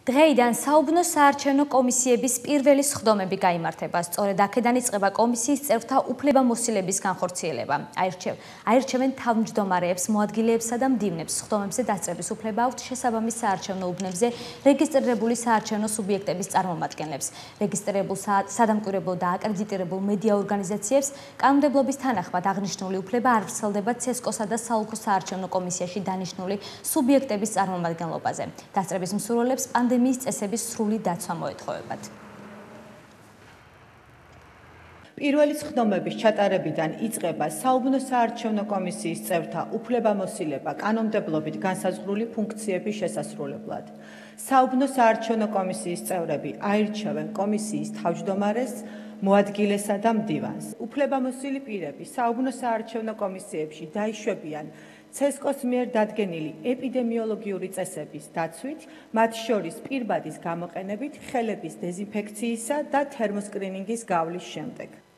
დღეიდან საუბნო საარჩევნო კომისიების პირველი სხდომები გაიმართება. სწორედ აქედან იწყება კომისიის წევრთა უფლებამოსილების განხორციელება. აირჩევენ თავმჯდომარეებს, მოადგილეებსა და მდივნებს. სხდომებზე დასწრების უფლება აქვთ შესაბამის საარჩევნო უბნებზე რეგისტრირებული საარჩევნო სუბიექტების წარმომადგენლებს. რეგისტრირებულ სადამკვირვებლო და აკრედიტირებულ მედია ორგანიზაციებს კანონმდებლობის თანახმად აღნიშნული უფლება არ ვრცელდება ცესკოსა და საოლქო საარჩევნო კომისიაში დანიშნული სუბიექტების წარმომადგენლობაზე. დასწრების მსურველებს პანდემიის წესების სრული დაცვა მოეთხოვებათ. პირველი სხდომების ჩატარებიდან იწყება საუბნო საარჩევნო კომისიის წევრთა უფლებამოსილება კანონმდებლობით განსაზღვრული ფუნქციების შესასრულებლად. საუბნო საარჩევნო კომისიის წევრები აირჩევენ კომისიის თავმჯდომარეს, მოადგილესა და მდივანს. უფლებამოსილი პირები საუბნო საარჩევნო კომისიებში დაიშვებიან ცესკოს მიერ დადგენილი ეპიდემიოლოგიური წესების დაცვით, მათ შორის პირბადის გამოყენებით, ხელების დეზინფექციისა და თერმოსკრინინგის გავლის შემდეგ.